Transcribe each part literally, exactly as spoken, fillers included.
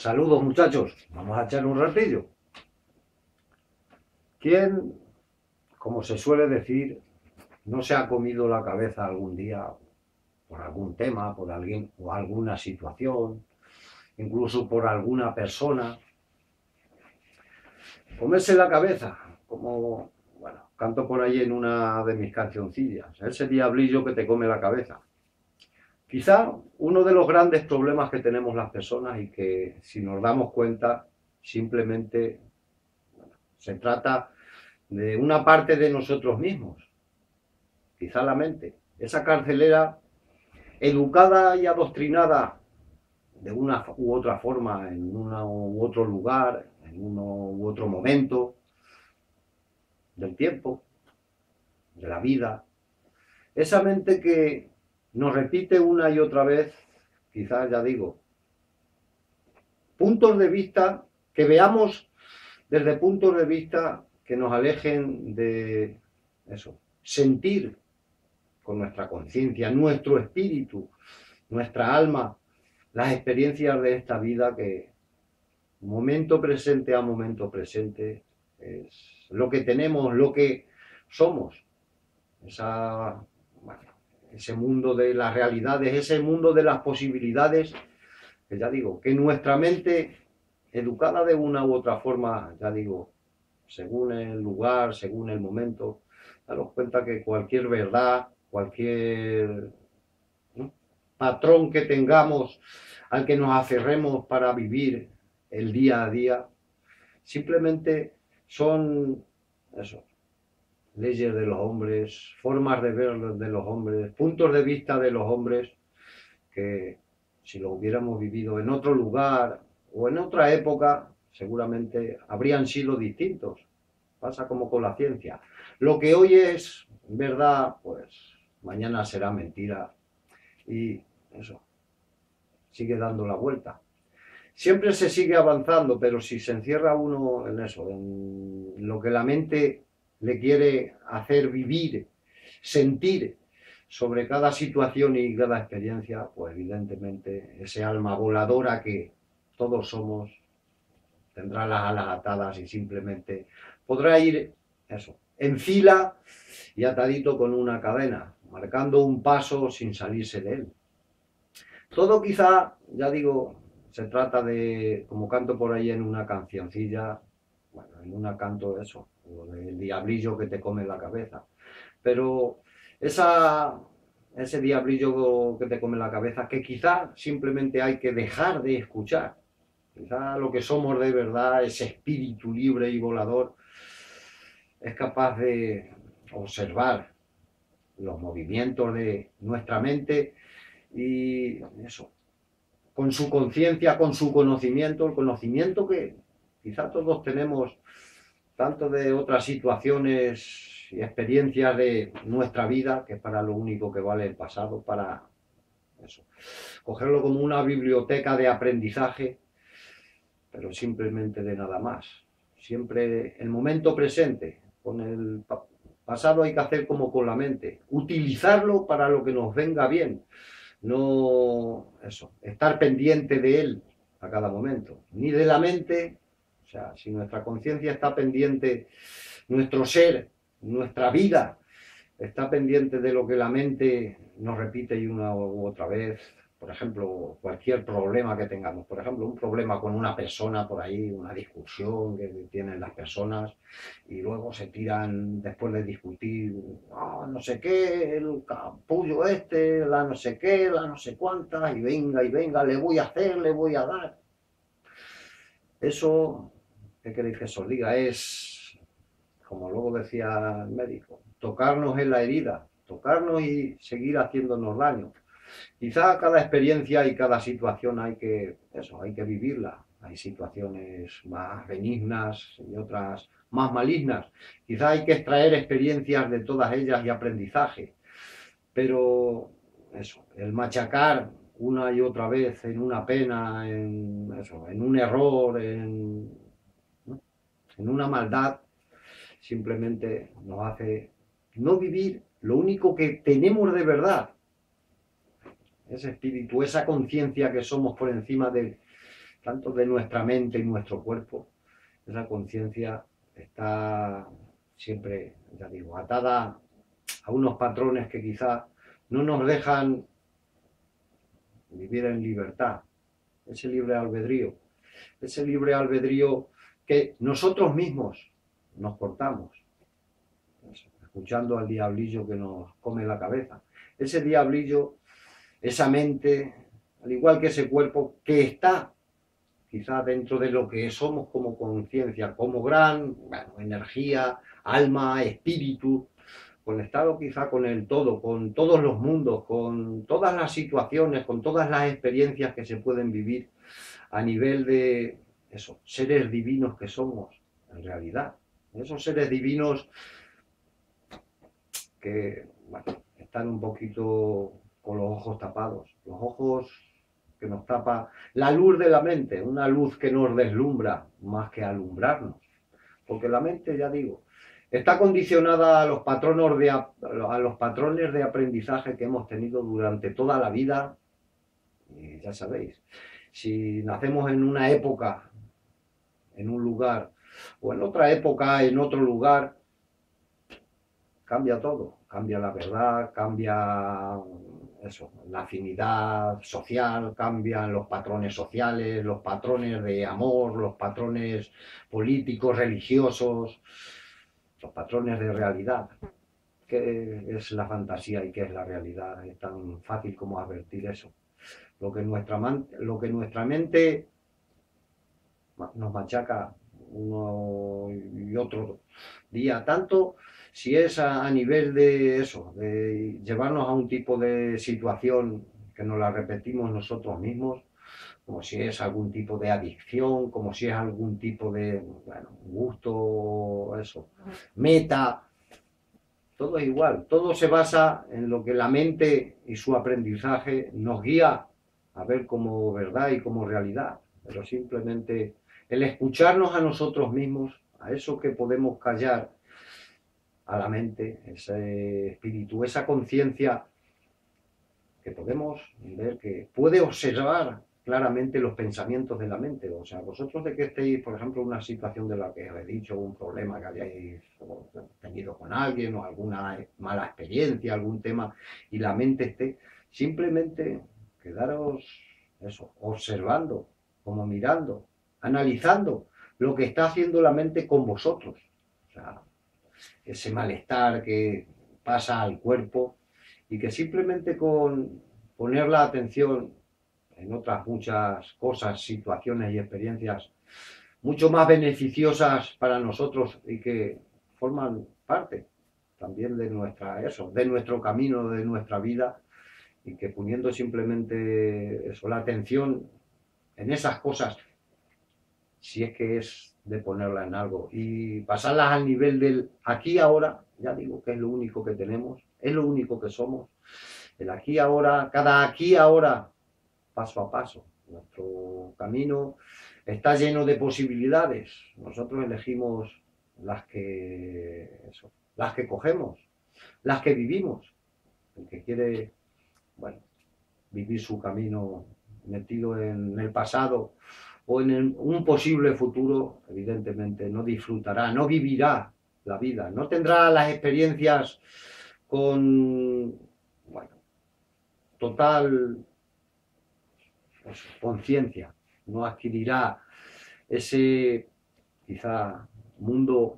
Saludos muchachos, vamos a echar un ratillo. ¿Quién, como se suele decir, no se ha comido la cabeza algún día por algún tema, por alguien o alguna situación, incluso por alguna persona? Comerse la cabeza, como, bueno, canto por ahí en una de mis cancioncillas, ese diablillo que te come la cabeza. Quizá uno de los grandes problemas que tenemos las personas y que, si nos damos cuenta, simplemente bueno, se trata de una parte de nosotros mismos, quizá la mente, esa carcelera educada y adoctrinada de una u otra forma, en uno u otro lugar, en uno u otro momento del tiempo, de la vida, esa mente que nos repite una y otra vez, quizás ya digo, puntos de vista que veamos desde puntos de vista que nos alejen de eso, sentir con nuestra conciencia, nuestro espíritu, nuestra alma, las experiencias de esta vida que momento presente a momento presente es lo que tenemos, lo que somos, esa, bueno, ese mundo de las realidades, ese mundo de las posibilidades, que ya digo, que nuestra mente, educada de una u otra forma, ya digo, según el lugar, según el momento, daros cuenta que cualquier verdad, cualquier ¿no? patrón que tengamos al que nos aferremos para vivir el día a día, simplemente son eso, leyes de los hombres, formas de ver de los hombres, puntos de vista de los hombres, que si lo hubiéramos vivido en otro lugar o en otra época, seguramente habrían sido distintos. Pasa como con la ciencia. Lo que hoy es verdad, pues mañana será mentira. Y eso, sigue dando la vuelta. Siempre se sigue avanzando, pero si se encierra uno en eso, en lo que la mente le quiere hacer vivir, sentir sobre cada situación y cada experiencia, pues evidentemente ese alma voladora que todos somos tendrá las alas atadas y simplemente podrá ir eso, en fila y atadito con una cadena, marcando un paso sin salirse de él. Todo quizá, ya digo, se trata de, como canto por ahí en una cancioncilla, bueno, en una canto eso, del diablillo que te come la cabeza. Pero esa, ese diablillo que te come la cabeza, que quizá simplemente hay que dejar de escuchar. Quizá lo que somos de verdad, ese espíritu libre y volador, es capaz de observar los movimientos de nuestra mente y eso, con su conciencia, con su conocimiento, el conocimiento que quizá todos tenemos, tanto de otras situaciones y experiencias de nuestra vida, que es para lo único que vale el pasado, para eso, cogerlo como una biblioteca de aprendizaje, pero simplemente de nada más. Siempre el momento presente, con el pasado hay que hacer como con la mente, utilizarlo para lo que nos venga bien, no eso, estar pendiente de él a cada momento, ni de la mente. O sea, si nuestra conciencia está pendiente, nuestro ser, nuestra vida, está pendiente de lo que la mente nos repite y una u otra vez, por ejemplo, cualquier problema que tengamos, por ejemplo, un problema con una persona por ahí, una discusión que tienen las personas y luego se tiran después de discutir, oh, no sé qué, el capullo este, la no sé qué, la no sé cuántas, y venga y venga, le voy a hacer, le voy a dar. Eso, ¿qué queréis que os diga? Es, como luego decía el médico, tocarnos en la herida, tocarnos y seguir haciéndonos daño. Quizá cada experiencia y cada situación hay que, eso, hay que vivirla. Hay situaciones más benignas y otras más malignas. Quizá hay que extraer experiencias de todas ellas y aprendizaje. Pero eso, el machacar una y otra vez en una pena, en, eso, en un error, en, ¿no? en una maldad, simplemente nos hace no vivir lo único que tenemos de verdad. Ese espíritu, esa conciencia que somos por encima de tanto de nuestra mente y nuestro cuerpo, esa conciencia está siempre, ya digo, atada a unos patrones que quizá no nos dejan vivir en libertad, ese libre albedrío, ese libre albedrío que nosotros mismos nos cortamos, escuchando al diablillo que nos come la cabeza. Ese diablillo, esa mente, al igual que ese cuerpo, que está quizá dentro de lo que somos como conciencia, como gran bueno, energía, alma, espíritu, conectado quizá con el todo, con todos los mundos, con todas las situaciones, con todas las experiencias que se pueden vivir a nivel de eso, seres divinos que somos, en realidad. Esos seres divinos que bueno, están un poquito con los ojos tapados, los ojos que nos tapa la luz de la mente, una luz que nos deslumbra más que alumbrarnos, porque la mente, ya digo, está condicionada a los patrones de, a los patrones de aprendizaje que hemos tenido durante toda la vida, y ya sabéis, si nacemos en una época, en un lugar, o en otra época, en otro lugar, cambia todo, cambia la verdad, cambia eso, la afinidad social, cambian los patrones sociales, los patrones de amor, los patrones políticos, religiosos, los patrones de realidad. ¿Qué es la fantasía y qué es la realidad? Es tan fácil como advertir eso. Lo que nuestra, lo que nuestra mente nos machaca uno y otro día, tanto si es a, a nivel de eso, de llevarnos a un tipo de situación que nos la repetimos nosotros mismos, como si es algún tipo de adicción, como si es algún tipo de, bueno, gusto, eso, meta, todo es igual, todo se basa en lo que la mente y su aprendizaje nos guía a ver como verdad y como realidad, pero simplemente el escucharnos a nosotros mismos, a eso que podemos callar a la mente, ese espíritu, esa conciencia que podemos ver que puede observar claramente los pensamientos de la mente. O sea, vosotros de que estéis, por ejemplo, en una situación de la que os he dicho, un problema que hayáis tenido con alguien o alguna mala experiencia, algún tema, y la mente esté, simplemente quedaros eso, observando, como mirando, analizando lo que está haciendo la mente con vosotros. O sea, ese malestar que pasa al cuerpo y que simplemente con poner la atención en otras muchas cosas, situaciones y experiencias mucho más beneficiosas para nosotros y que forman parte también de nuestra eso, de nuestro camino, de nuestra vida, y que poniendo simplemente eso, la atención en esas cosas, si es que es de ponerla en algo y pasarlas al nivel del aquí ahora, ya digo que es lo único que tenemos, es lo único que somos, el aquí ahora, cada aquí ahora, paso a paso. Nuestro camino está lleno de posibilidades, nosotros elegimos las que, eso, las que cogemos, las que vivimos. El que quiere, bueno, vivir su camino metido en el pasado o en el, un posible futuro, evidentemente no disfrutará, no vivirá la vida, no tendrá las experiencias con, bueno, total pues, conciencia, no adquirirá ese quizá mundo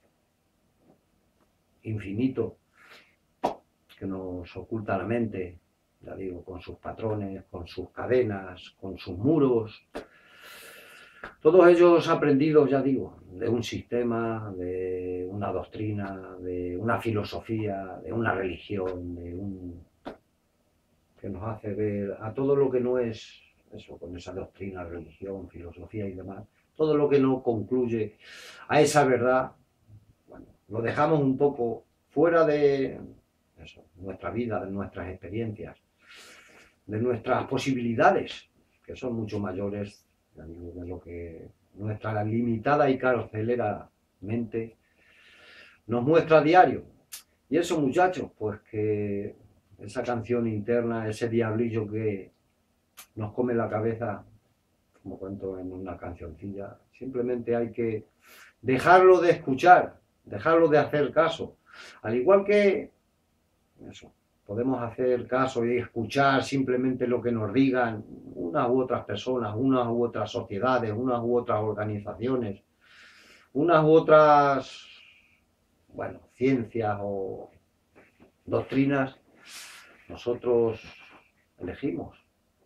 infinito que nos oculta la mente, ya digo, con sus patrones, con sus cadenas, con sus muros, todos ellos aprendidos, ya digo, de un sistema, de una doctrina, de una filosofía, de una religión, de un que nos hace ver a todo lo que no es eso, con esa doctrina, religión, filosofía y demás, todo lo que no concluye a esa verdad, bueno, lo dejamos un poco fuera de eso, nuestra vida, de nuestras experiencias, de nuestras posibilidades, que son mucho mayores de lo que nuestra limitada y carcelera mente nos muestra a diario. Y eso, muchachos, pues que esa canción interna, ese diablillo que nos come la cabeza, como cuento en una cancioncilla, simplemente hay que dejarlo de escuchar, dejarlo de hacer caso. Al igual que eso, podemos hacer caso y escuchar simplemente lo que nos digan unas u otras personas, unas u otras sociedades, unas u otras organizaciones, unas u otras, bueno, ciencias o doctrinas. Nosotros elegimos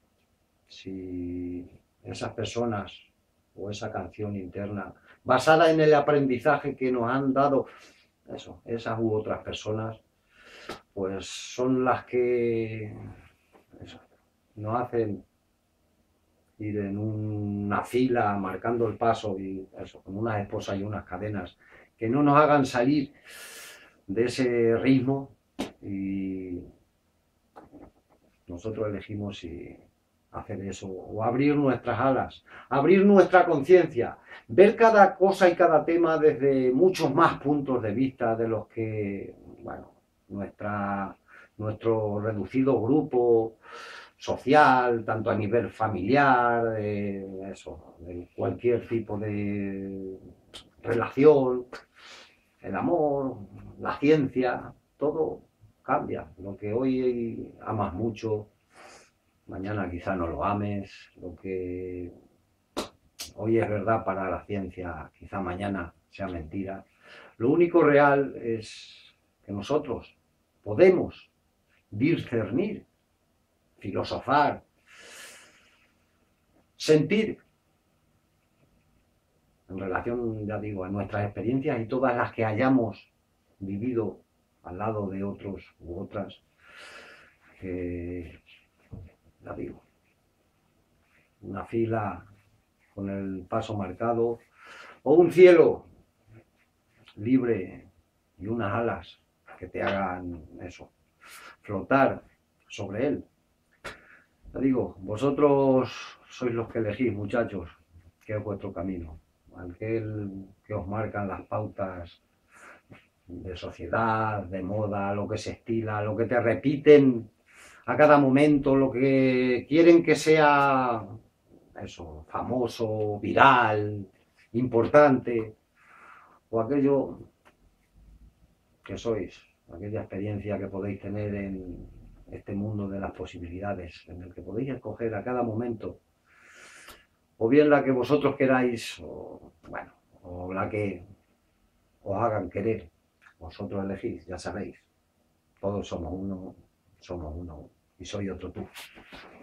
si esas personas o esa canción interna, basada en el aprendizaje que nos han dado eso, esas u otras personas, pues son las que eso, nos hacen ir en una fila marcando el paso y eso, con unas esposas y unas cadenas que no nos hagan salir de ese ritmo, y nosotros elegimos si hacer eso o abrir nuestras alas, abrir nuestra conciencia, ver cada cosa y cada tema desde muchos más puntos de vista de los que, bueno, nuestra, nuestro reducido grupo social, tanto a nivel familiar, de, eso, de cualquier tipo de relación, el amor, la ciencia, todo cambia. Lo que hoy amas mucho, mañana quizá no lo ames. Lo que hoy es verdad para la ciencia, quizá mañana sea mentira. Lo único real es que nosotros podemos discernir, filosofar, sentir en relación, ya digo, a nuestras experiencias y todas las que hayamos vivido al lado de otros u otras, que, ya digo, una fila con el paso marcado o un cielo libre y unas alas que te hagan eso, flotar sobre él. Ya digo, vosotros sois los que elegís, muchachos, que es vuestro camino, aquel que os marcan las pautas de sociedad, de moda, lo que se estila, lo que te repiten a cada momento, lo que quieren que sea eso, famoso, viral, importante, o aquello que sois, aquella experiencia que podéis tener en este mundo de las posibilidades, en el que podéis escoger a cada momento, o bien la que vosotros queráis, o bueno, o la que os hagan querer. Vosotros elegís, ya sabéis, todos somos uno, somos uno, y soy otro tú.